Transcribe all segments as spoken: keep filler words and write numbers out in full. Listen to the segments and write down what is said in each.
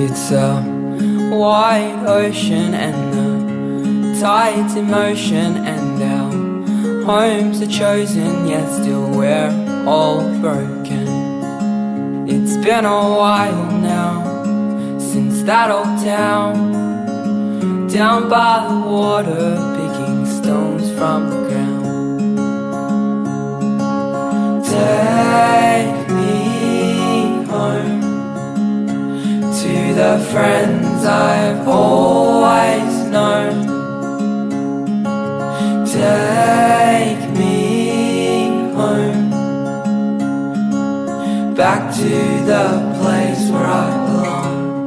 It's a wide ocean and the tides in motion, and our homes are chosen, yet still we're all broken. It's been a while now since that old town, down by the water, picking stones from the ground. Take me home to the friends I've always known. Take me home, back to the place where I belong.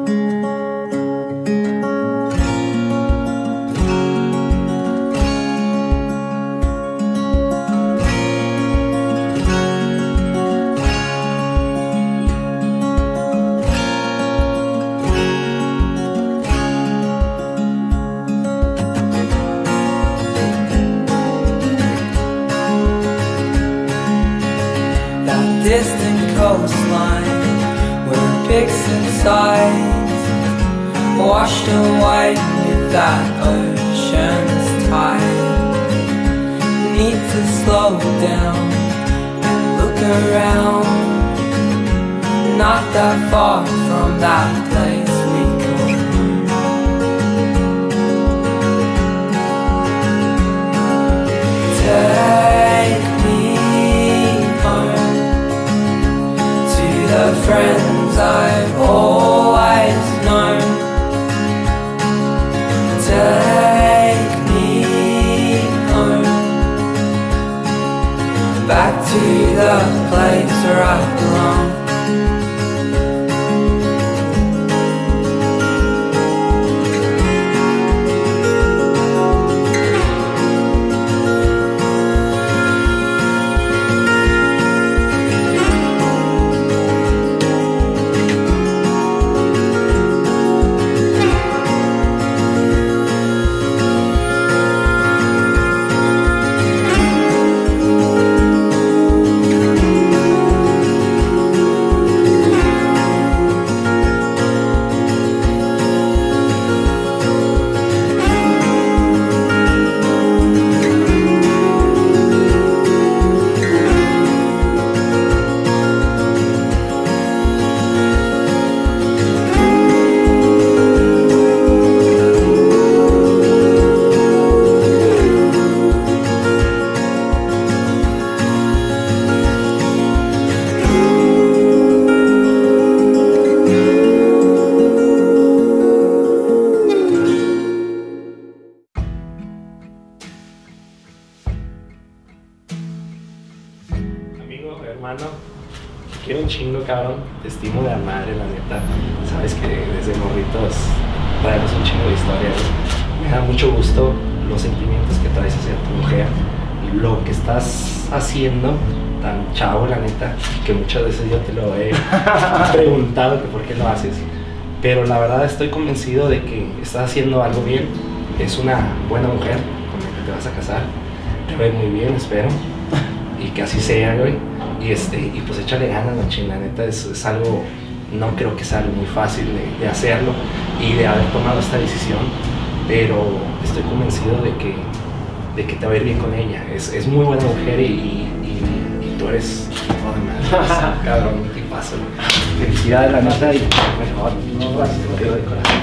Distant coastline where picks and sides washed away with that ocean's tide. Need to slow down and look around, not that far from that place we call home. Take me home, the friends I've always known. Take me home, back to the place where I belong. Hermano, quiero un chingo, cabrón. Te estimo de la madre, la neta. Sabes que desde morritos traemos un chingo de historias. Me da mucho gusto los sentimientos que traes hacia tu mujer y lo que estás haciendo tan chavo, la neta, que muchas veces yo te lo he preguntado que por qué lo haces. Pero la verdad estoy convencido de que estás haciendo algo bien. Es una buena mujer con la que te vas a casar. Te ve muy bien, espero. Y que así sea, güey. Y, este, y pues échale ganas, machín, la neta es, es algo, no creo que sea algo muy fácil de, de hacerlo y de haber tomado esta decisión, pero estoy convencido de que, de que te va a ir bien con ella. Es, es muy buena mujer y, y, y, y tú eres, oh, madre, cabrón, un tipazo. Felicidades, la neta, y mejor, no, gracias, te lo de corazón.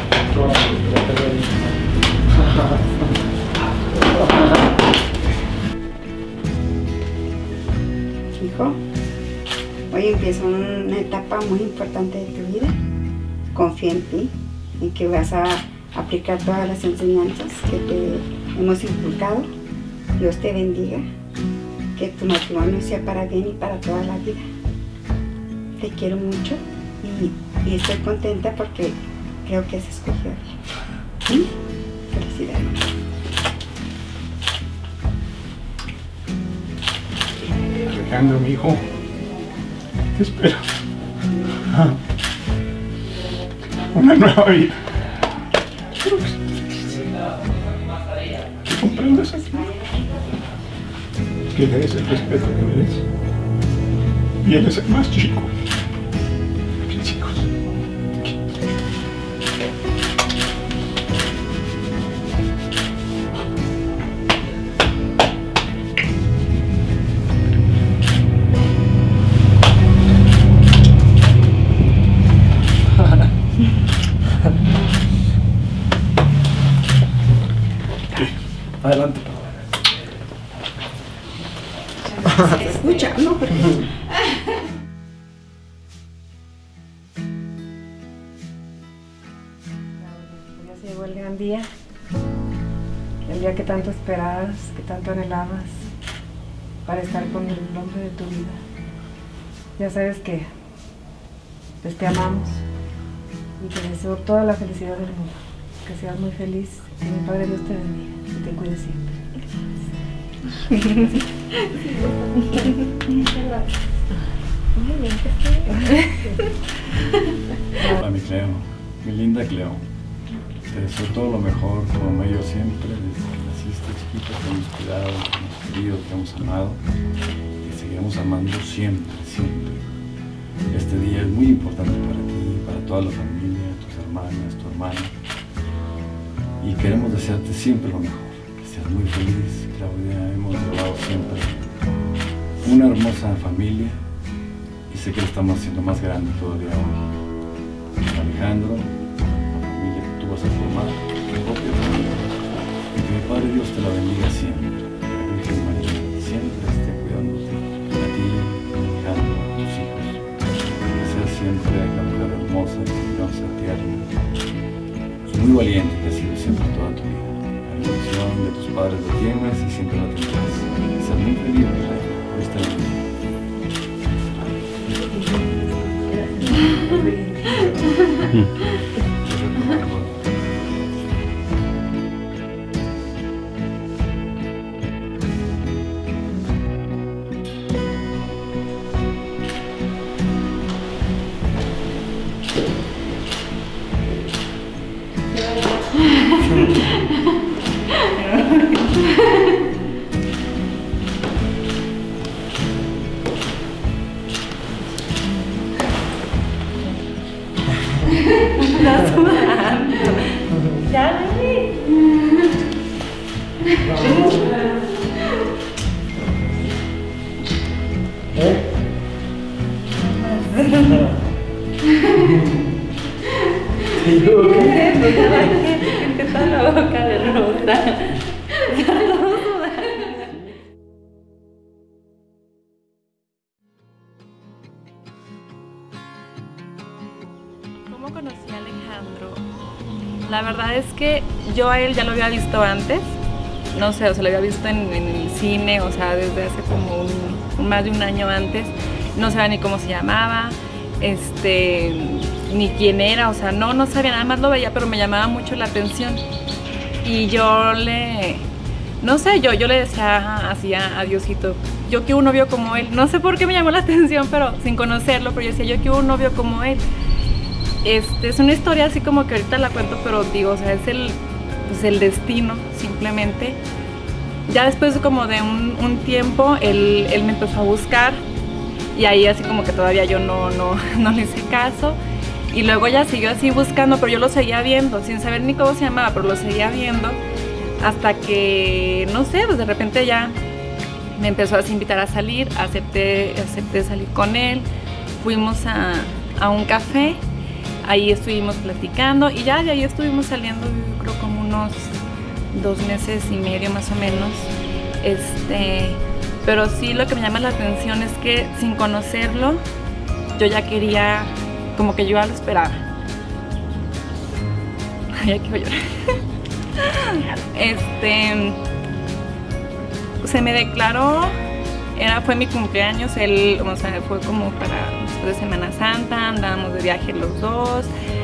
Hijo, hoy empieza una etapa muy importante de tu vida. Confía en ti, en que vas a aplicar todas las enseñanzas que te hemos inculcado. Dios te bendiga, que tu matrimonio sea para bien y para toda la vida. Te quiero mucho y, y estoy contenta porque creo que has escogido bien. ¿Sí? Felicidades. Alejandro, mi hijo, te espero. Una nueva vida. Espero que estés feliz. Que comprendas aquí. Que le des el respeto que mereces. Y él es el más chico. Mis hijos. Adelante, papá. Se escucha, ¿no? Porque... Ya se llegó el gran día, el día que tanto esperabas, que tanto anhelabas para estar con el hombre de tu vida. Ya sabes que pues, te amamos y te deseo toda la felicidad del mundo, que seas muy feliz, que mi Padre Dios te bendiga y te cuide siempre. Hola, mi Cleo, mi linda Cleo. Te deseo todo lo mejor, como ellos siempre, desde que naciste chiquita, te hemos cuidado, te hemos querido, te hemos amado, te seguiremos amando siempre, siempre. Este día es muy importante para ti, para toda la familia, tus hermanas, tu hermano, y queremos desearte siempre lo mejor, que seas muy feliz, Claudia. Hemos llevado siempre una hermosa familia y sé que lo estamos haciendo más grande todavía hoy. Alejandro, vas a formar tu propia familia y que mi Padre Dios te la bendiga siempre, que la Virgen María siempre esté cuidándote, a ti, Alejandro, a tus hijos, que seas siempre la mujer hermosa, cariñosa, tierna, muy valiente que has sido siempre toda tu vida. La bendición de tus padres lo tienes y siempre lo tendrás. Que seas muy feliz, por esta vida. Estás sudando. Ya, Lili. ¿Eh? ¿Te digo qué? ¿Qué tal la boca de Rosa? ¿Cómo conocí a Alejandro? La verdad es que yo a él ya lo había visto antes. No sé, o sea, lo había visto en, en el cine, o sea, desde hace como un, más de un año antes. No sabía ni cómo se llamaba, este, ni quién era, o sea, no, no sabía, nada más lo veía, pero me llamaba mucho la atención. Y yo le, no sé, yo, yo le decía así a, a Diosito, yo quiero un novio como él. No sé por qué me llamó la atención, pero sin conocerlo, pero yo decía, yo quiero un novio como él. Este, es una historia así como que ahorita la cuento, pero digo, o sea, es el, pues el destino, simplemente. Ya después como de un, un tiempo, él, él me empezó a buscar y ahí así como que todavía yo no, no, no le hice caso. Y luego ya siguió así buscando, pero yo lo seguía viendo, sin saber ni cómo se llamaba, pero lo seguía viendo. Hasta que, no sé, pues de repente ya me empezó a invitar a salir, acepté, acepté salir con él. Fuimos a, a un café. Ahí estuvimos platicando y ya de ahí estuvimos saliendo, yo creo como unos dos meses y medio más o menos. Este, pero sí lo que me llama la atención es que sin conocerlo, yo ya quería, como que yo ya lo esperaba. Ay, aquí voy a llorar. Este, se me declaró, era, fue mi cumpleaños, él, o sea, fue como para de Semana Santa, andábamos de viaje los dos.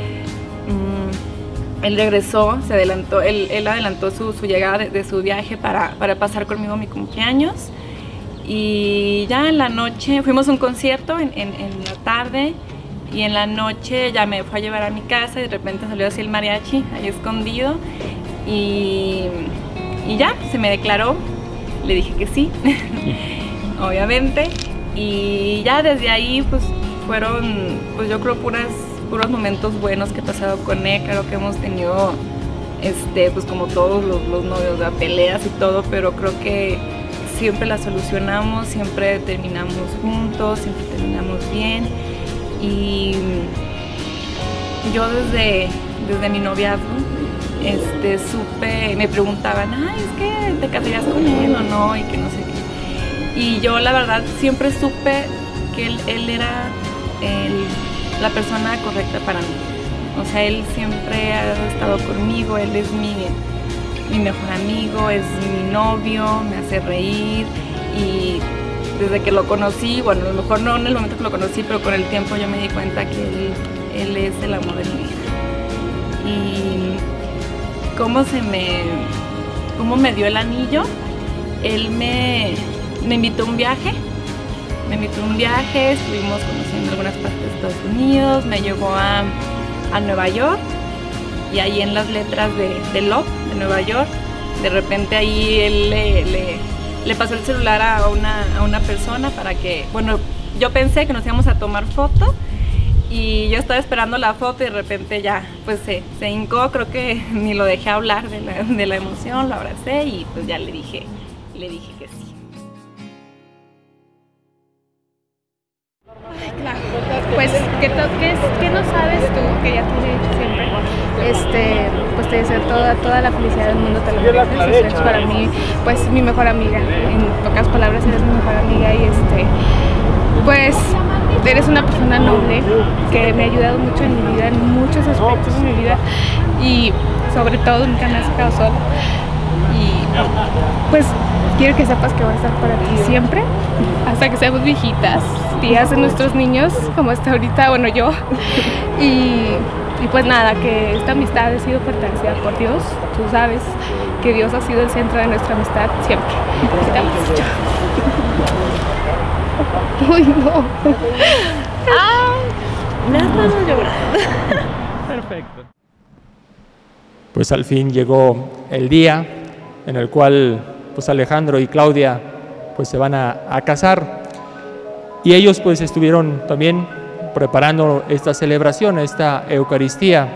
Mm, él regresó, se adelantó, él, él adelantó su, su llegada de, de su viaje para, para pasar conmigo mi cumpleaños. Y ya en la noche, fuimos a un concierto en, en, en la tarde, y en la noche ya me fue a llevar a mi casa y de repente salió así el mariachi, ahí escondido. Y, y ya, se me declaró, le dije que sí, obviamente. Y ya desde ahí pues fueron, pues yo creo puras, puros momentos buenos que he pasado con él. Claro que hemos tenido, este, pues como todos los, los novios, de peleas y todo, pero creo que siempre las solucionamos, siempre terminamos juntos, siempre terminamos bien. Y yo desde, desde mi noviazgo, este, supe, me preguntaban, ay, es que te casarías con él o no, y que no sé qué. Y yo la verdad siempre supe que él, él era el, la persona correcta para mí. O sea, él siempre ha estado conmigo, él es mi, mi mejor amigo, es mi novio, me hace reír, y desde que lo conocí, bueno, a lo mejor no en el momento que lo conocí, pero con el tiempo yo me di cuenta que él, él es el amor de mi vida. Y cómo se me, cómo me dio el anillo, él me, me invitó a un viaje, me invitó a un viaje, estuvimos conociendo algunas partes de Estados Unidos, me llevó a, a Nueva York, y ahí en las letras de, de Love, de Nueva York, de repente ahí él le, le, le pasó el celular a una, a una persona para que, bueno, yo pensé que nos íbamos a tomar foto, y yo estaba esperando la foto y de repente ya, pues se, se hincó, creo que ni lo dejé hablar de la, de la emoción, lo abracé y pues ya le dije, le dije que sí. Ay, claro. Pues, ¿qué, qué, ¿qué no sabes tú? Que ya te he dicho siempre. Este, pues te deseo toda, toda la felicidad del mundo, te lo mereces. Eres para mí, pues, mi mejor amiga. En pocas palabras, eres mi mejor amiga y este, pues, eres una persona noble que me ha ayudado mucho en mi vida, en muchos aspectos de mi vida, y sobre todo nunca me has dejado sola. Y pues quiero que sepas que voy a estar para ti siempre, hasta que seamos viejitas, tías de nuestros niños, como hasta ahorita, bueno, yo. Y, y pues nada, que esta amistad ha sido fortalecida por Dios. Tú sabes que Dios ha sido el centro de nuestra amistad siempre. Te amo mucho. Uy, no. Ah, me has dado llorando. Perfecto. Pues al fin llegó el día en el cual pues Alejandro y Claudia pues se van a, a casar, y ellos pues estuvieron también preparando esta celebración, esta Eucaristía,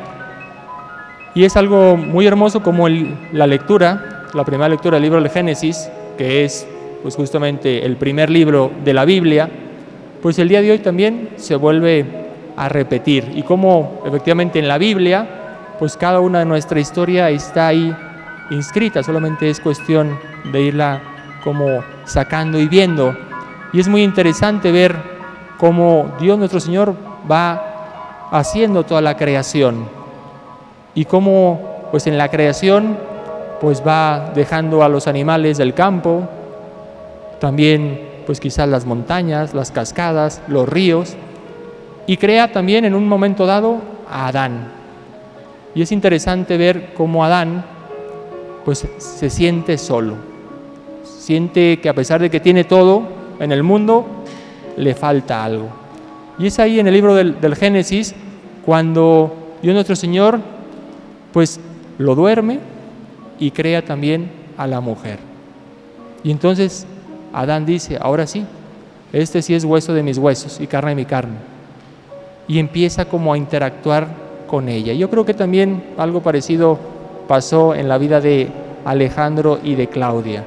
y es algo muy hermoso como el, la lectura, la primera lectura del libro del Génesis, que es pues justamente el primer libro de la Biblia, pues el día de hoy también se vuelve a repetir, y como efectivamente en la Biblia pues cada una de nuestra historia está ahí inscrita, solamente es cuestión de irla como sacando y viendo. Y es muy interesante ver cómo Dios nuestro Señor va haciendo toda la creación, y cómo pues en la creación pues va dejando a los animales del campo, también pues quizás las montañas, las cascadas, los ríos, y crea también en un momento dado a Adán. Y es interesante ver cómo Adán pues se siente solo, siente que a pesar de que tiene todo en el mundo, le falta algo. Y es ahí en el libro del, del Génesis cuando Dios nuestro Señor pues lo duerme y crea también a la mujer. Y entonces Adán dice, ahora sí, este sí es hueso de mis huesos y carne de mi carne. Y empieza como a interactuar con ella. Yo creo que también algo parecido pasó en la vida de Alejandro y de Claudia.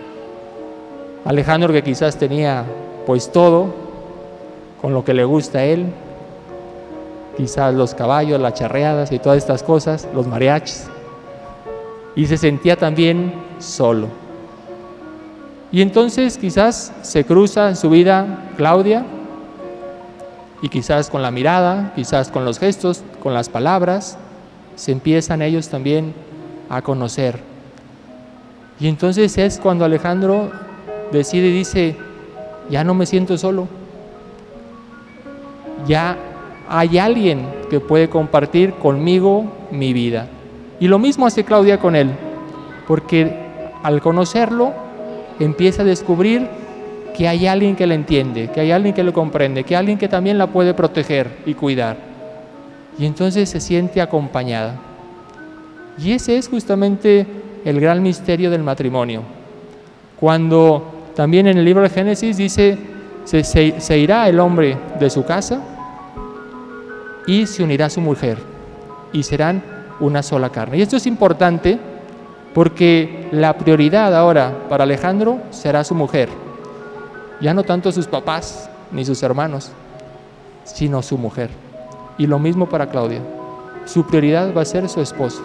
Alejandro, que quizás tenía pues todo con lo que le gusta a él, quizás los caballos, las charreadas y todas estas cosas, los mariachis, y se sentía también solo. Y entonces quizás se cruza en su vida Claudia, y quizás con la mirada, quizás con los gestos, con las palabras, se empiezan ellos también a conocer. Y entonces es cuando Alejandro decide y dice, ya no me siento solo, ya hay alguien que puede compartir conmigo mi vida. Y lo mismo hace Claudia con él, porque al conocerlo empieza a descubrir que hay alguien que la entiende, que hay alguien que lo comprende, que hay alguien que también la puede proteger y cuidar. Y entonces se siente acompañada. Y ese es justamente el gran misterio del matrimonio. Cuando también en el libro de Génesis dice, se, se, se irá el hombre de su casa y se unirá a su mujer, y serán una sola carne. Y esto es importante porque la prioridad ahora para Alejandro será su mujer. Ya no tanto sus papás ni sus hermanos, sino su mujer. Y lo mismo para Claudia. Su prioridad va a ser su esposo.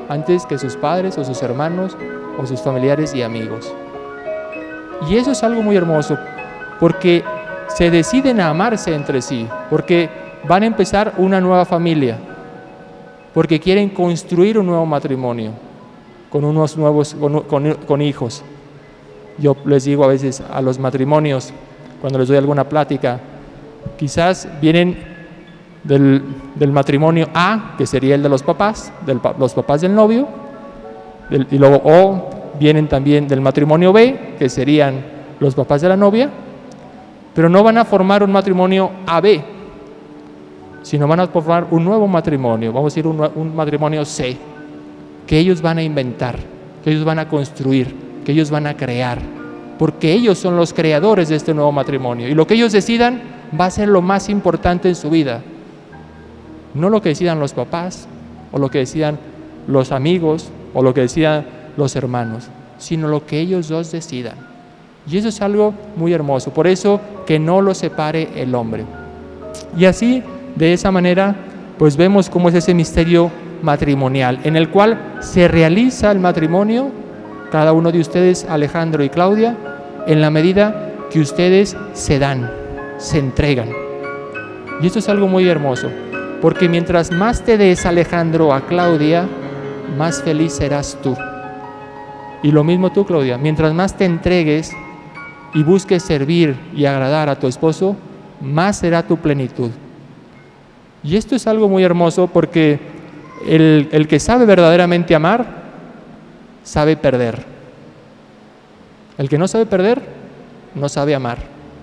antes que sus padres o sus hermanos o sus familiares y amigos. Y eso es algo muy hermoso, porque se deciden a amarse entre sí, porque van a empezar una nueva familia, porque quieren construir un nuevo matrimonio con unos nuevos con, con, con hijos. Yo les digo a veces a los matrimonios, cuando les doy alguna plática, quizás vienen del, del matrimonio A, que sería el de los papás, de los papás del novio, del, y luego o vienen también del matrimonio B, que serían los papás de la novia, pero no van a formar un matrimonio A B, sino van a formar un nuevo matrimonio, vamos a decir un, un matrimonio C, que ellos van a inventar, que ellos van a construir, que ellos van a crear, porque ellos son los creadores de este nuevo matrimonio, y lo que ellos decidan va a ser lo más importante en su vida, no lo que decidan los papás, o lo que decidan los amigos, o lo que decidan los hermanos, sino lo que ellos dos decidan. Y eso es algo muy hermoso, por eso que no lo separe el hombre. Y así, de esa manera, pues vemos cómo es ese misterio matrimonial, en el cual se realiza el matrimonio, cada uno de ustedes, Alejandro y Claudia, en la medida que ustedes se dan, se entregan. Y esto es algo muy hermoso, porque mientras más te des, Alejandro, a Claudia, más feliz serás tú. Y lo mismo tú, Claudia, mientras más te entregues y busques servir y agradar a tu esposo, más será tu plenitud. Y esto es algo muy hermoso, porque el, el que sabe verdaderamente amar, sabe perder. El que no sabe perder, no sabe amar.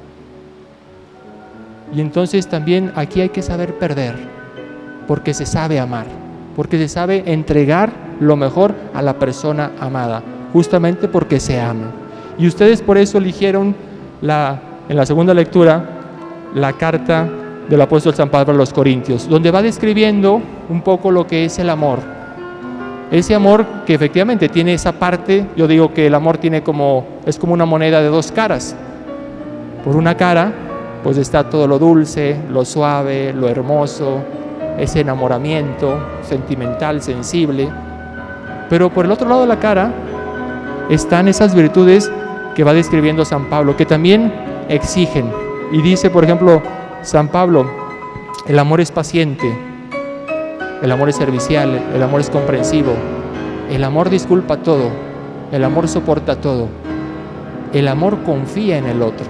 Y entonces también aquí hay que saber perder, porque se sabe amar, porque se sabe entregar lo mejor a la persona amada, justamente porque se ama. Y ustedes por eso eligieron la, en la segunda lectura la carta del apóstol San Pablo a los Corintios, donde va describiendo un poco lo que es el amor. Ese amor que efectivamente tiene esa parte, yo digo que el amor tiene como, es como una moneda de dos caras. Por una cara, pues está todo lo dulce, lo suave, lo hermoso, ese enamoramiento sentimental, sensible. Pero por el otro lado de la cara están esas virtudes que va describiendo San Pablo, que también exigen. Y dice, por ejemplo, San Pablo, el amor es paciente, el amor es servicial, el amor es comprensivo, el amor disculpa todo, el amor soporta todo, el amor confía en el otro.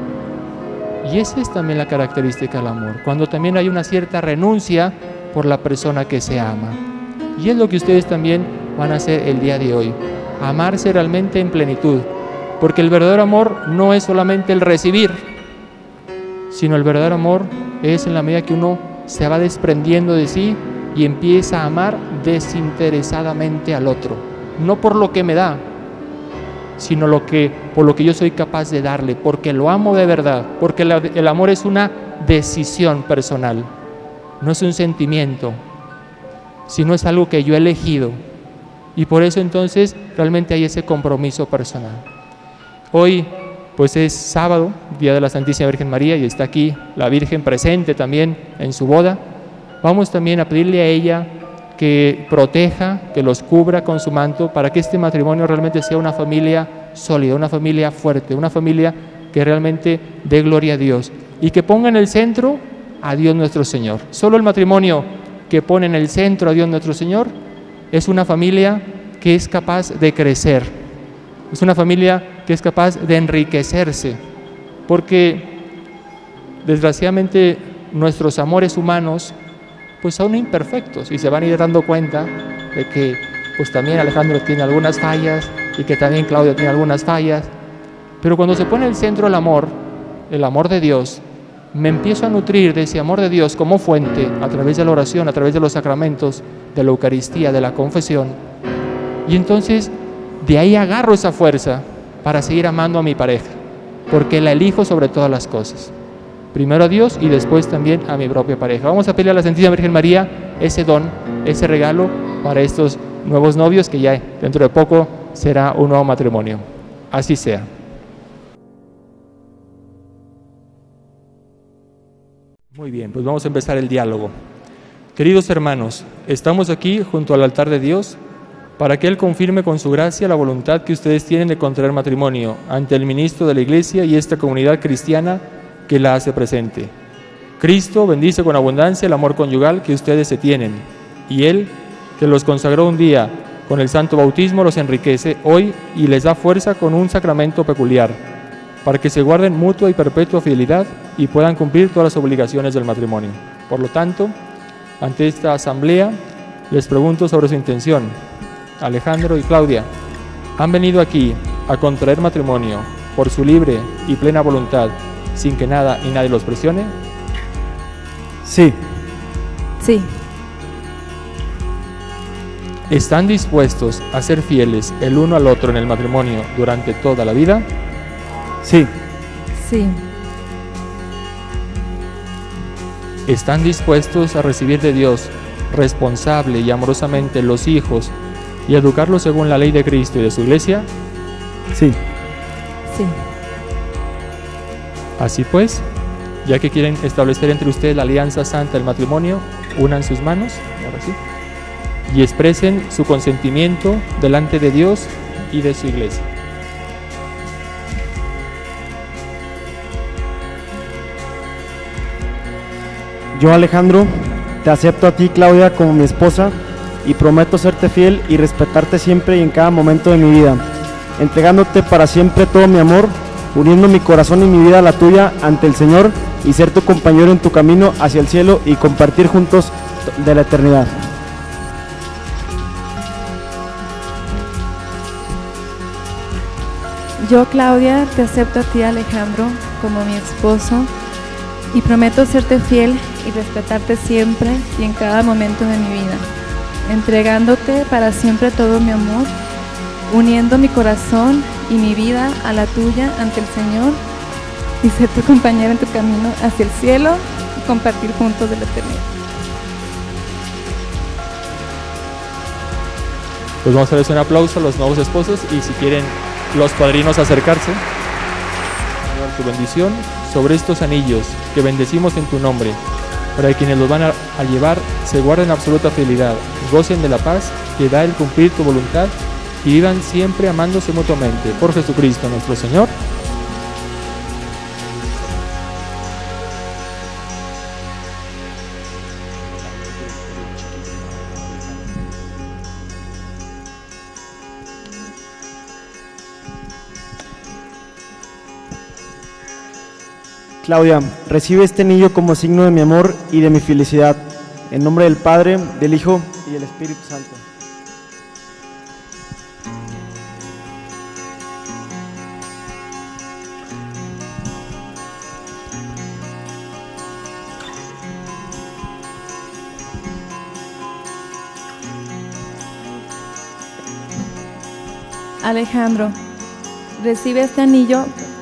Y esa es también la característica del amor, cuando también hay una cierta renuncia por la persona que se ama. Y es lo que ustedes también van a hacer el día de hoy, amarse realmente en plenitud, porque el verdadero amor no es solamente el recibir, sino el verdadero amor es en la medida que uno se va desprendiendo de sí y empieza a amar desinteresadamente al otro, no por lo que me da, sino lo que, por lo que yo soy capaz de darle, porque lo amo de verdad, porque el, el amor es una decisión personal, no es un sentimiento, sino es algo que yo he elegido, y por eso entonces realmente hay ese compromiso personal. Hoy pues es sábado, Día de la Santísima Virgen María, y está aquí la Virgen presente también en su boda. Vamos también a pedirle a ella que proteja, que los cubra con su manto, para que este matrimonio realmente sea una familia sólida, una familia fuerte, una familia que realmente dé gloria a Dios, y que ponga en el centro a Dios nuestro Señor. Solo el matrimonio que pone en el centro a Dios nuestro Señor es una familia que es capaz de crecer, es una familia que es capaz de enriquecerse, porque desgraciadamente nuestros amores humanos pues son imperfectos, y se van a ir dando cuenta de que pues también Alejandro tiene algunas fallas y que también Claudia tiene algunas fallas, pero cuando se pone en el centro el amor, el amor de Dios, me empiezo a nutrir de ese amor de Dios como fuente a través de la oración, a través de los sacramentos, de la Eucaristía, de la confesión, y entonces de ahí agarro esa fuerza para seguir amando a mi pareja, porque la elijo sobre todas las cosas. Primero a Dios y después también a mi propia pareja. Vamos a pedirle a la Santísima Virgen María ese don, ese regalo para estos nuevos novios, que ya dentro de poco será un nuevo matrimonio. Así sea. Muy bien, pues vamos a empezar el diálogo. Queridos hermanos, estamos aquí junto al altar de Dios para que Él confirme con su gracia la voluntad que ustedes tienen de contraer matrimonio ante el ministro de la Iglesia y esta comunidad cristiana que la hace presente. Cristo bendice con abundancia el amor conyugal que ustedes se tienen, y Él, que los consagró un día con el santo bautismo, los enriquece hoy y les da fuerza con un sacramento peculiar, para que se guarden mutua y perpetua fidelidad y puedan cumplir todas las obligaciones del matrimonio. Por lo tanto, ante esta asamblea, les pregunto sobre su intención. Alejandro y Claudia, ¿han venido aquí a contraer matrimonio por su libre y plena voluntad, sin que nada y nadie los presione? Sí. Sí. ¿Están dispuestos a ser fieles el uno al otro en el matrimonio durante toda la vida? Sí. Sí. ¿Están dispuestos a recibir de Dios responsable y amorosamente los hijos y educarlos según la ley de Cristo y de su Iglesia? Sí. Sí. Así pues, ya que quieren establecer entre ustedes la alianza santa del matrimonio, unan sus manos, ahora sí, y expresen su consentimiento delante de Dios y de su Iglesia. Yo, Alejandro, te acepto a ti, Claudia, como mi esposa y prometo serte fiel y respetarte siempre y en cada momento de mi vida, entregándote para siempre todo mi amor, uniendo mi corazón y mi vida a la tuya ante el Señor y ser tu compañero en tu camino hacia el cielo y compartir juntos de la eternidad. Yo, Claudia, te acepto a ti, Alejandro, como mi esposo y prometo serte fiel y respetarte siempre y en cada momento de mi vida, entregándote para siempre todo mi amor, uniendo mi corazón y mi vida a la tuya ante el Señor y ser tu compañero en tu camino hacia el cielo y compartir juntos de la eternidad. Pues vamos a darles un aplauso a los nuevos esposos y si quieren los padrinos acercarse, Señor, tu bendición sobre estos anillos que bendecimos en tu nombre, para que quienes los van a, a llevar se guarden absoluta fidelidad, gocen de la paz que da el cumplir tu voluntad y vivan siempre amándose mutuamente. Por Jesucristo nuestro Señor. Claudia, recibe este anillo como signo de mi amor y de mi felicidad, en nombre del Padre, del Hijo y del Espíritu Santo. Alejandro, recibe este anillo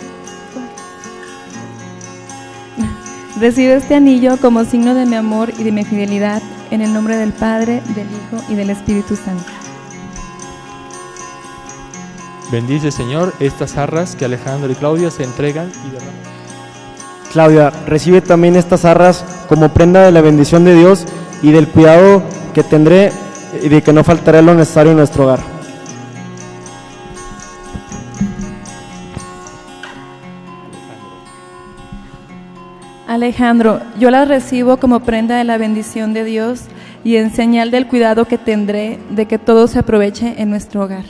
Recibe este anillo como signo de mi amor y de mi fidelidad, en el nombre del Padre, del Hijo y del Espíritu Santo. Bendice, Señor, estas arras que Alejandro y Claudia se entregan y derraman. Claudia, recibe también estas arras como prenda de la bendición de Dios y del cuidado que tendré y de que no faltará lo necesario en nuestro hogar. Alejandro, yo las recibo como prenda de la bendición de Dios y en señal del cuidado que tendré de que todo se aproveche en nuestro hogar.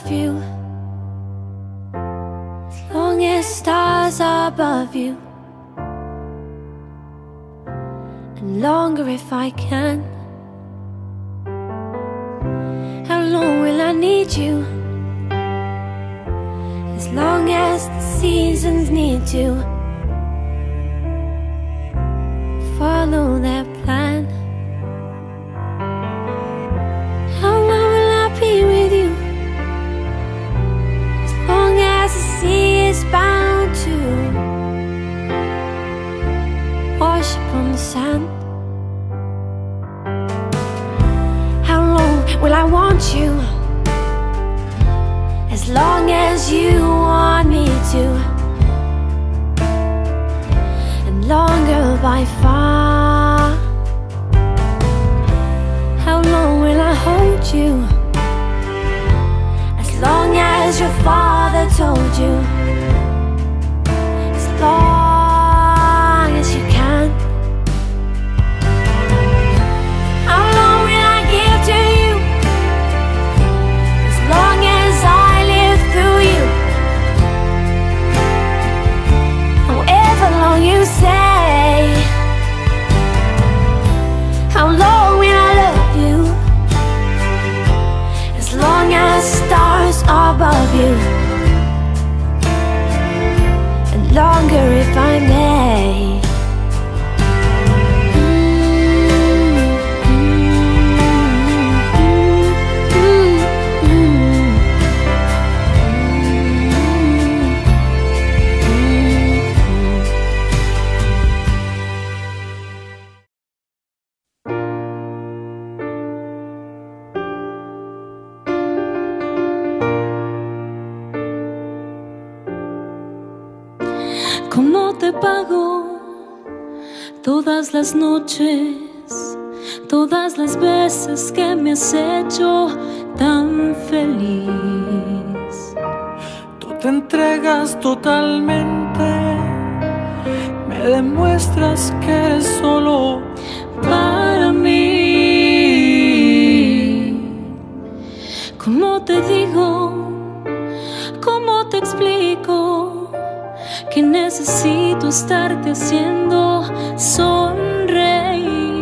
love you, as long as stars are above you, and longer if I can. How long will I need you? As long as the seasons need to follow their plan. How long will I be with you? As long as the sea is bound to wash upon the sand. How long will I want you? As long as you want me to, and longer by far. How long will I hold you? As long as your father told you, as long as you can. How long will I give to you? As long as I live through you. However long you say. How long will I love you? As long as stars are above you, and longer if I may. ¿Cómo te pago todas las noches, todas las veces que me has hecho tan feliz? Tú te entregas totalmente, me demuestras que eres solo para mí. ¿Cómo te digo? ¿Cómo te explico? Que necesito estarte haciendo sonreír.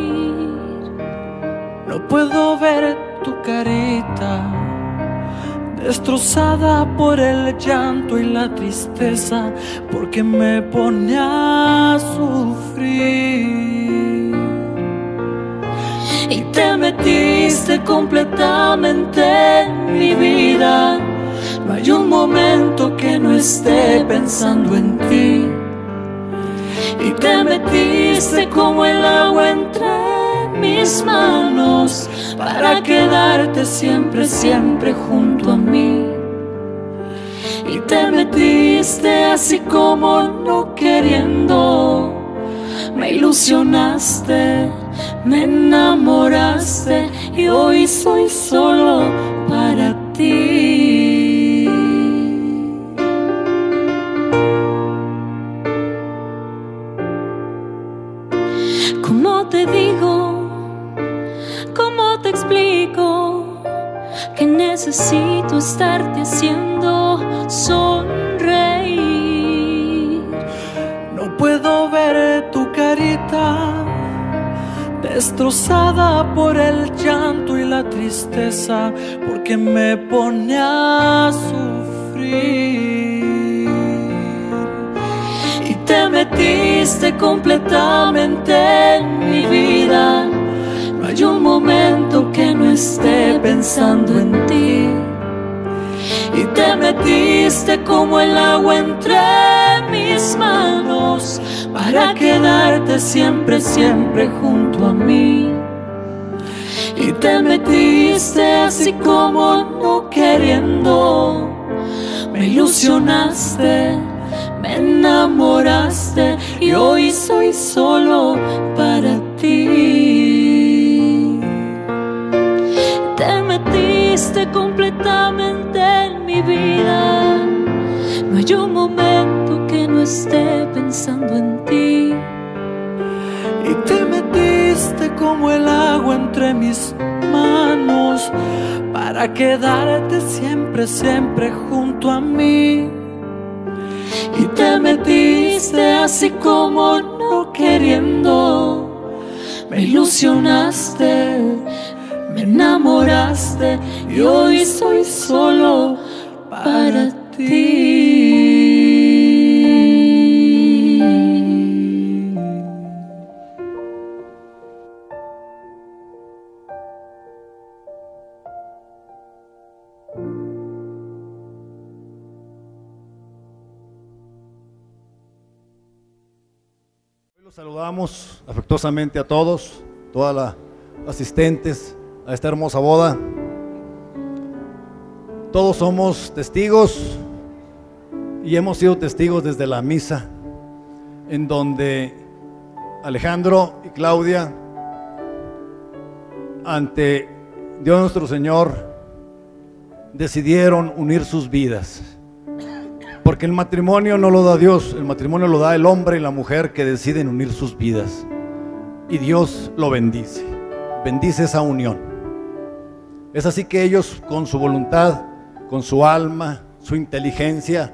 No puedo ver tu carita destrozada por el llanto y la tristeza, porque me pone a sufrir. Y te metiste completamente en mi vida. No hay un momento que no esté pensando en ti. Y te metiste como el agua entre mis manos, para quedarte siempre, siempre junto a mí. Y te metiste así como no queriendo. Me ilusionaste, me enamoraste, y hoy soy solo para ti. ¿Cómo te digo? ¿Cómo te explico? Que necesito estarte haciendo sonreír. No puedo ver tu carita destrozada por el llanto y la tristeza, porque me pone a sufrir. Y te metiste completamente en mi vida. No hay un momento que no esté pensando en ti. Y te metiste como el agua entre mis manos, para quedarte siempre, siempre junto a mí. Y te metiste así como no queriendo. Me ilusionaste, me enamoraste, y hoy soy solo para ti. Te metiste completamente en mi vida. No hay un momento que no esté pensando en ti. Y te metiste como el agua entre mis manos para quedarte siempre, siempre junto a mí. Y te metiste así como no queriendo, me ilusionaste, me enamoraste y hoy soy solo para ti. Los saludamos afectuosamente a todos, todas las asistentes a esta hermosa boda. Todos somos testigos y hemos sido testigos desde la misa, en donde Alejandro y Claudia, ante Dios nuestro Señor, decidieron unir sus vidas. Porque el matrimonio no lo da Dios, el matrimonio lo da el hombre y la mujer que deciden unir sus vidas. Y Dios lo bendice, bendice esa unión. Es así que ellos, con su voluntad, con su alma, su inteligencia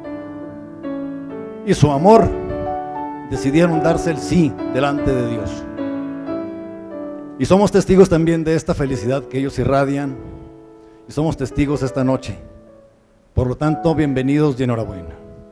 y su amor, decidieron darse el sí delante de Dios. Y somos testigos también de esta felicidad que ellos irradian, y somos testigos esta noche. Por lo tanto, bienvenidos y enhorabuena.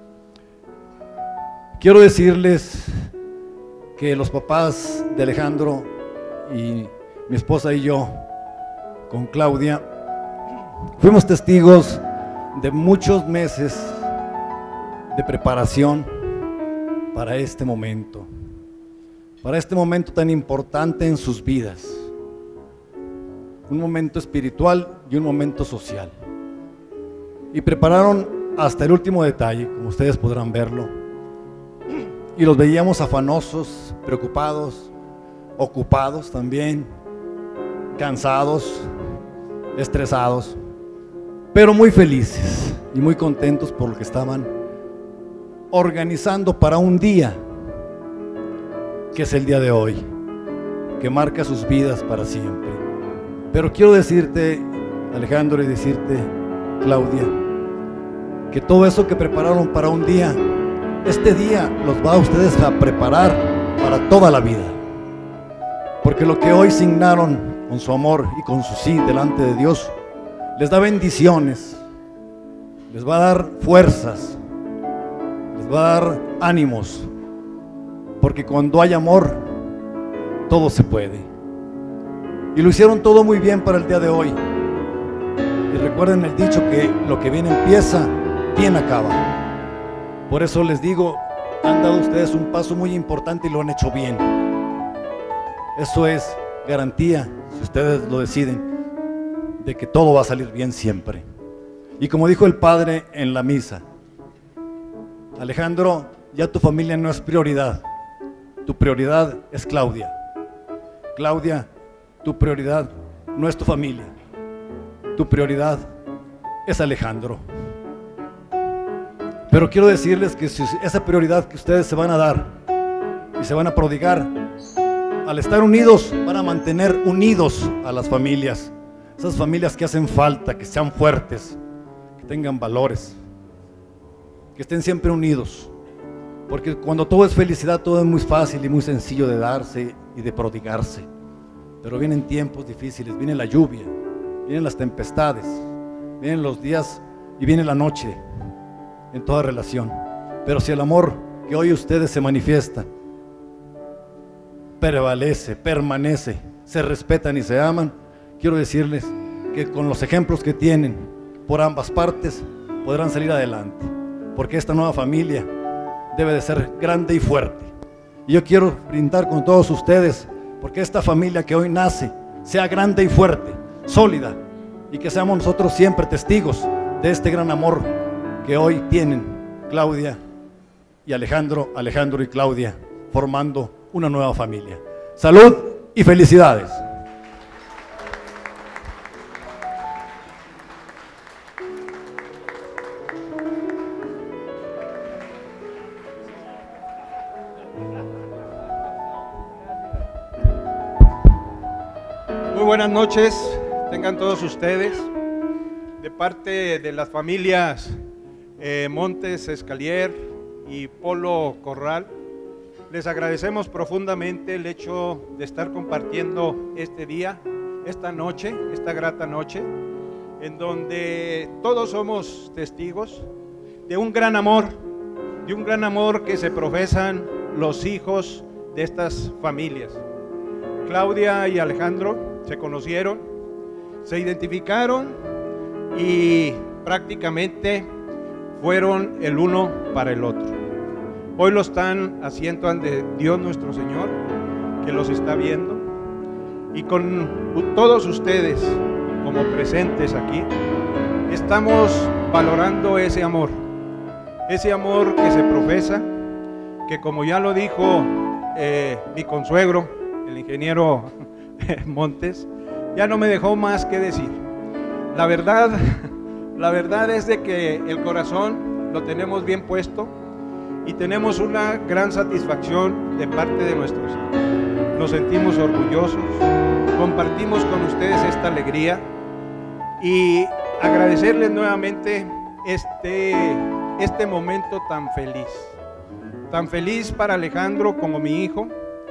Quiero decirles que los papás de Alejandro y mi esposa y yo, con Claudia, fuimos testigos de muchos meses de preparación para este momento, para este momento tan importante en sus vidas, un momento espiritual y un momento social. Y prepararon hasta el último detalle, como ustedes podrán verlo, y los veíamos afanosos, preocupados, ocupados también, cansados, estresados, pero muy felices y muy contentos por lo que estaban organizando para un día, que es el día de hoy, que marca sus vidas para siempre. Pero quiero decirte, Alejandro, y decirte, Claudia, que todo eso que prepararon para un día, este día los va a ustedes a preparar para toda la vida. Porque lo que hoy signaron con su amor y con su sí delante de Dios, les da bendiciones, les va a dar fuerzas, les va a dar ánimos, porque cuando hay amor, todo se puede. Y lo hicieron todo muy bien para el día de hoy. Y recuerden el dicho que lo que bien empieza, bien acaba. Por eso les digo, han dado ustedes un paso muy importante y lo han hecho bien. Eso es garantía, si ustedes lo deciden, de que todo va a salir bien siempre. Y como dijo el padre en la misa, Alejandro, ya tu familia no es prioridad, tu prioridad es Claudia. Claudia, tu prioridad no es tu familia, tu prioridad es Alejandro. Pero quiero decirles que si esa prioridad que ustedes se van a dar y se van a prodigar, al estar unidos, van a mantener unidos a las familias, esas familias que hacen falta, que sean fuertes, que tengan valores, que estén siempre unidos. Porque cuando todo es felicidad, todo es muy fácil y muy sencillo de darse y de prodigarse. Pero vienen tiempos difíciles, viene la lluvia, vienen las tempestades, vienen los días y viene la noche en toda relación. Pero si el amor que hoy ustedes se manifiesta prevalece, permanece, se respetan y se aman, quiero decirles que con los ejemplos que tienen por ambas partes podrán salir adelante, porque esta nueva familia debe de ser grande y fuerte. Y yo quiero brindar con todos ustedes porque esta familia que hoy nace sea grande y fuerte, sólida, y que seamos nosotros siempre testigos de este gran amor que hoy tienen Claudia y Alejandro, Alejandro y Claudia, formando una nueva familia. Salud y felicidades. Muy buenas noches, tengan todos ustedes. De parte de las familias eh, Montes Escalier y Polo Corral, les agradecemos profundamente el hecho de estar compartiendo este día, esta noche, esta grata noche, en donde todos somos testigos de un gran amor, de un gran amor que se profesan los hijos de estas familias. Claudia y Alejandro se conocieron, se identificaron y prácticamente fueron el uno para el otro. Hoy lo están haciendo ante Dios nuestro Señor, que los está viendo, y con todos ustedes como presentes aquí, estamos valorando ese amor, ese amor que se profesa, que como ya lo dijo eh, mi consuegro, el ingeniero Montes, ya no me dejó más que decir. La verdad, la verdad es de que el corazón lo tenemos bien puesto y tenemos una gran satisfacción de parte de nuestros hijos. Nos sentimos orgullosos, compartimos con ustedes esta alegría y agradecerles nuevamente este, este momento tan feliz, tan feliz para Alejandro como mi hijo,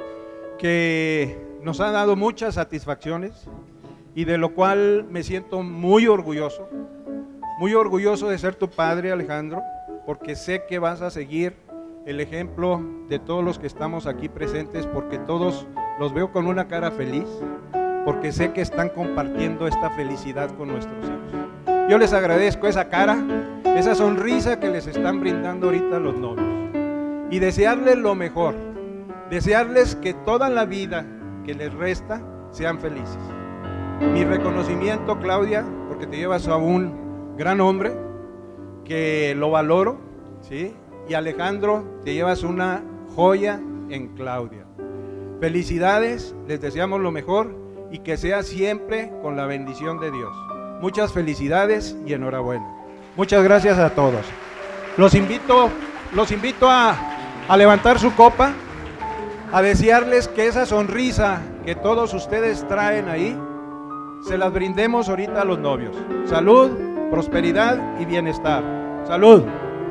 que nos ha dado muchas satisfacciones y de lo cual me siento muy orgulloso, muy orgulloso de ser tu padre, Alejandro, porque sé que vas a seguir el ejemplo de todos los que estamos aquí presentes, porque todos los veo con una cara feliz, porque sé que están compartiendo esta felicidad con nuestros hijos. Yo les agradezco esa cara, esa sonrisa que les están brindando ahorita los novios, y desearles lo mejor, desearles que toda la vida que les resta sean felices. Mi reconocimiento, Claudia, porque te llevas a un gran hombre que lo valoro, ¿sí? Y Alejandro, te llevas una joya en Claudia. Felicidades, les deseamos lo mejor y que sea siempre con la bendición de Dios. Muchas felicidades y enhorabuena. Muchas gracias a todos. Los invito, los invito a, a levantar su copa, a desearles que esa sonrisa que todos ustedes traen ahí, se las brindemos ahorita a los novios. Salud, prosperidad y bienestar. Salud.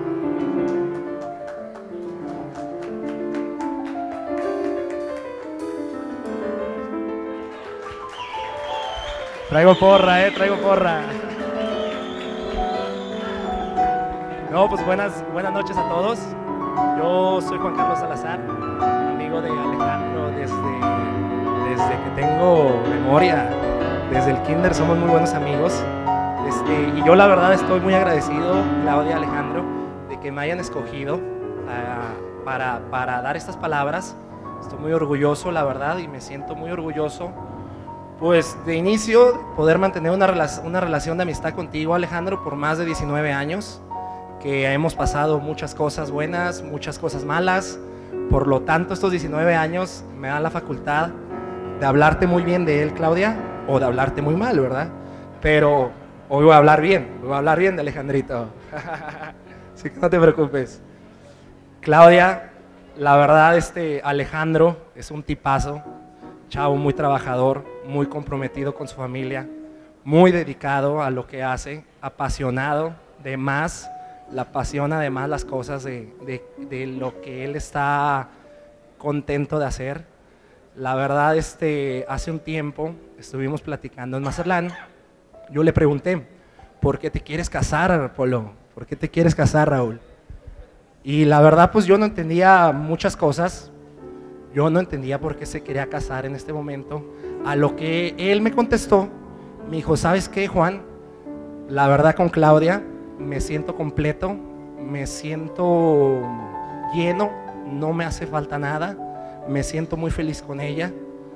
Traigo porra, eh, traigo porra. No, pues buenas, buenas noches a todos. Yo soy Juan Carlos Salazar, amigo de Alejandro desde, desde que tengo memoria. Desde el kinder somos muy buenos amigos. Este, y yo la verdad estoy muy agradecido, Claudia, Alejandro, de que me hayan escogido uh, para, para dar estas palabras. Estoy muy orgulloso, la verdad, y me siento muy orgulloso. Pues de inicio, poder mantener una, rela una relación de amistad contigo, Alejandro, por más de diecinueve años, que hemos pasado muchas cosas buenas, muchas cosas malas. Por lo tanto, estos diecinueve años me dan la facultad de hablarte muy bien de él, Claudia, o de hablarte muy mal, ¿verdad? Pero hoy voy a hablar bien, voy a hablar bien de Alejandrito. Así que no te preocupes. Claudia, la verdad, este Alejandro es un tipazo, chavo muy trabajador, muy comprometido con su familia, muy dedicado a lo que hace, apasionado de más, le apasiona además las cosas de, de, de lo que él está contento de hacer. La verdad, este, hace un tiempo estuvimos platicando en Mazatlán. Yo le pregunté, ¿por qué te quieres casar, Polo? ¿Por qué te quieres casar, Raúl? Y la verdad, pues yo no entendía muchas cosas. Yo no entendía por qué se quería casar en este momento. A lo que él me contestó, me dijo, ¿sabes qué, Juan? La verdad, con Claudia me siento completo, me siento lleno, no me hace falta nada. Me siento muy feliz con ella.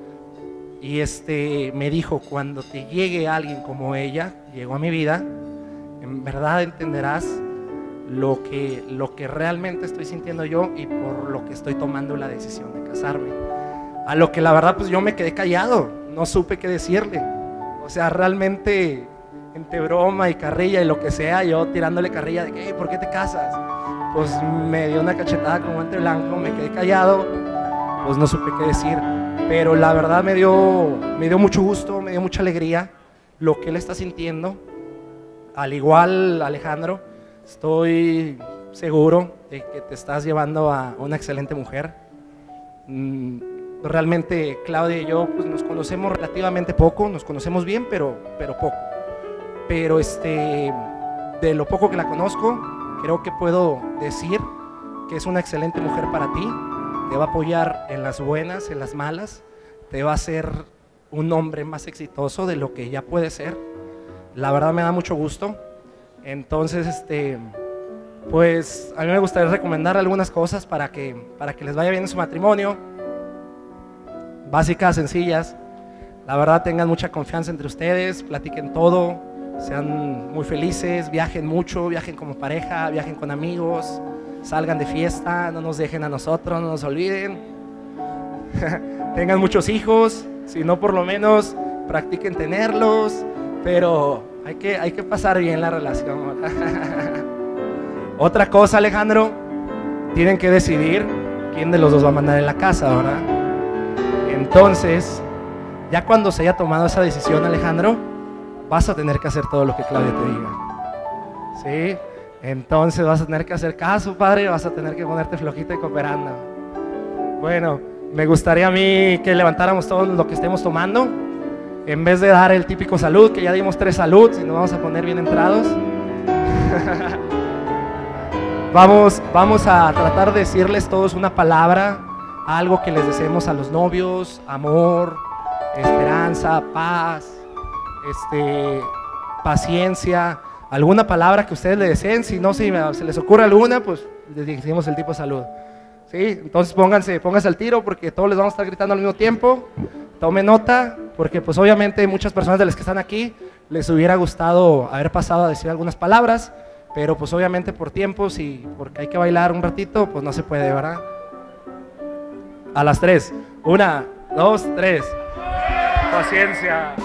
Y este, me dijo, cuando te llegue alguien como ella, llegó a mi vida, en verdad entenderás lo que, lo que realmente estoy sintiendo yo y por lo que estoy tomando la decisión de casarme. A lo que la verdad pues yo me quedé callado, no supe qué decirle. O sea, realmente entre broma y carrilla y lo que sea, yo tirándole carrilla de que, hey, ¿por qué te casas? Pues me dio una cachetada con guante blanco, me quedé callado, pues no supe qué decir. pero la verdad me dio, me dio mucho gusto, me dio mucha alegría lo que él está sintiendo. Al igual, Alejandro, estoy seguro de que te estás llevando a una excelente mujer. Realmente Claudia y yo pues, nos conocemos relativamente poco, nos conocemos bien, pero, pero poco. Pero este, de lo poco que la conozco, creo que puedo decir que es una excelente mujer para ti. Te va a apoyar en las buenas, en las malas, te va a hacer un hombre más exitoso de lo que ya puede ser. La verdad me da mucho gusto. Entonces, este, pues a mí me gustaría recomendar algunas cosas para que, para que les vaya bien en su matrimonio. Básicas, sencillas. La verdad, tengan mucha confianza entre ustedes, platiquen todo, sean muy felices, viajen mucho, viajen como pareja, viajen con amigos, salgan de fiesta, no nos dejen a nosotros, no nos olviden. Tengan muchos hijos, si no por lo menos practiquen tenerlos, pero hay que, hay que pasar bien la relación. Otra cosa, Alejandro, tienen que decidir quién de los dos va a mandar en la casa, ¿verdad? Entonces, ya cuando se haya tomado esa decisión, Alejandro, vas a tener que hacer todo lo que Claudia te diga. ¿Sí? Entonces vas a tener que hacer caso, padre, vas a tener que ponerte flojito y cooperando. Bueno, me gustaría a mí que levantáramos todo lo que estemos tomando. En vez de dar el típico salud, que ya dimos tres salud, y nos vamos a poner bien entrados. vamos, vamos a tratar de decirles todos una palabra, algo que les deseemos a los novios: amor, esperanza, paz, este, paciencia, alguna palabra que ustedes le deseen. Si no, si se les ocurre alguna, pues les decimos el tipo de salud. ¿Sí? Entonces pónganse, pónganse al tiro, porque todos les vamos a estar gritando al mismo tiempo. Tomen nota, porque pues obviamente muchas personas de las que están aquí les hubiera gustado haber pasado a decir algunas palabras, pero pues obviamente por tiempos y porque hay que bailar un ratito, pues no se puede, ¿verdad? A las tres. Una, dos, tres. Paciencia.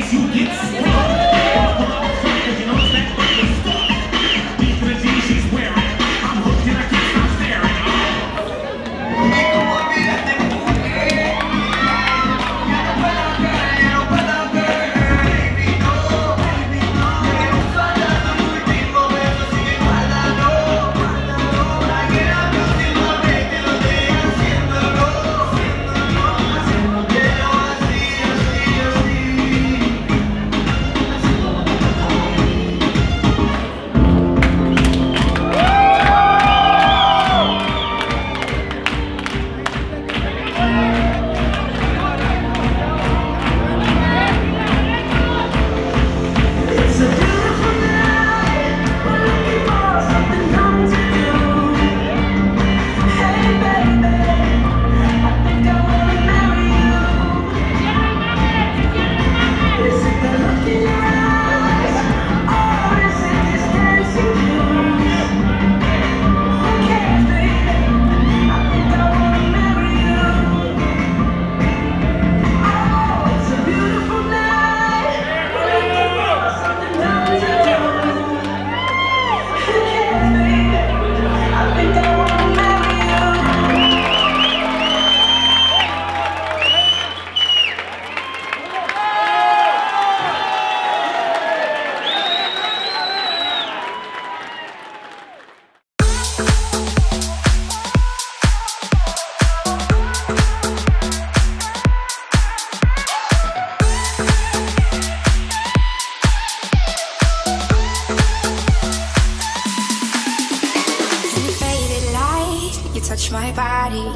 touch my body.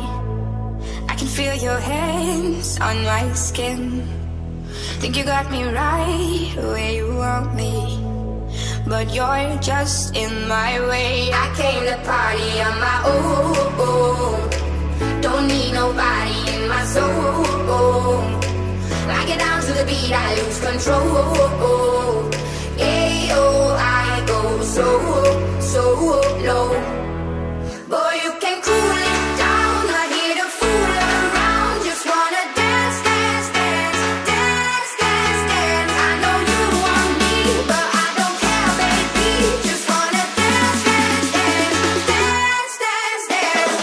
I can feel your hands on my skin. Think you got me right where you want me, but you're just in my way. I came to party on my own. Don't need nobody in my soul. I get down to the beat, I lose control. Ayo, I go so, so low. Boy, you can cool it down, not here to fool around. Just wanna dance, dance, dance, dance, dance, dance. I know you want me, but I don't care, baby. Just wanna dance, dance, dance, dance, dance, dance.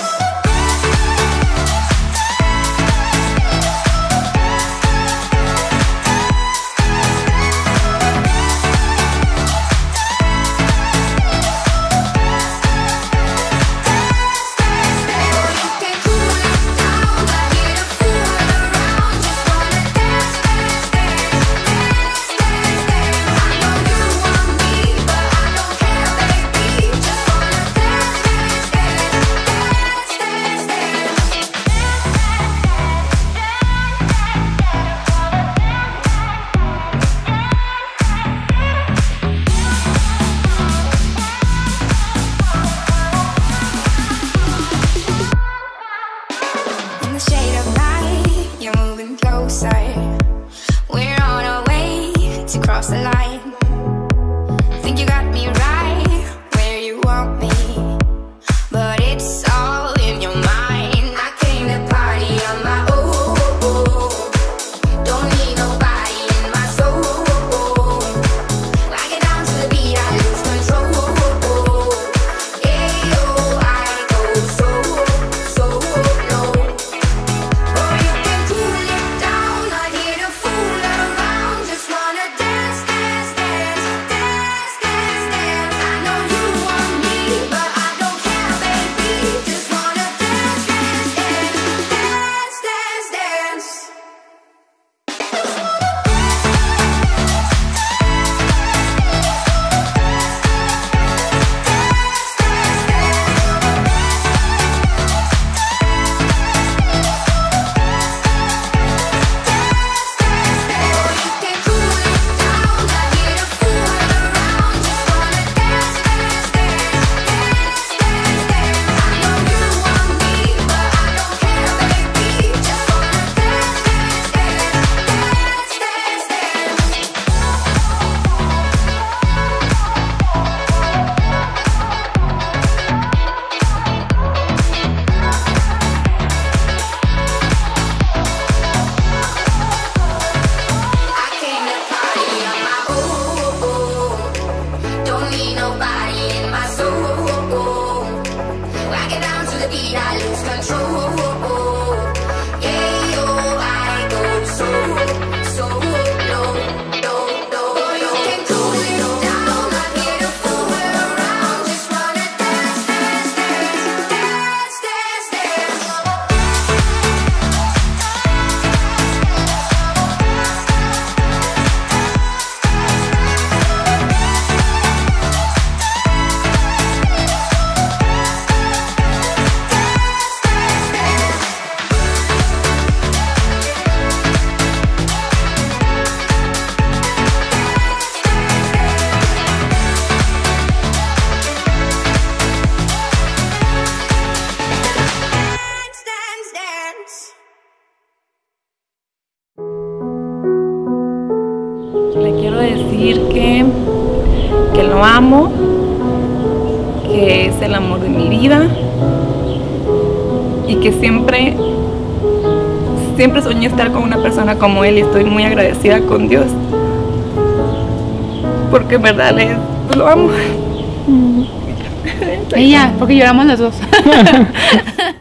In the shade of night, you're moving closer. We're on our way to cross the line. Think you got me right where you want me, but it's all in your mind. I came to party on my own. Don't need nobody in my soul. I get down to the beat, I lose control. Ayo, I go so, so low. Boy, you can cool it down, not here to fool around. Just wanna dance, dance, decir que, que lo amo, que es el amor de mi vida y que siempre, siempre soñé estar con una persona como él y estoy muy agradecida con Dios porque en verdad le, lo amo. Ella, porque lloramos las dos.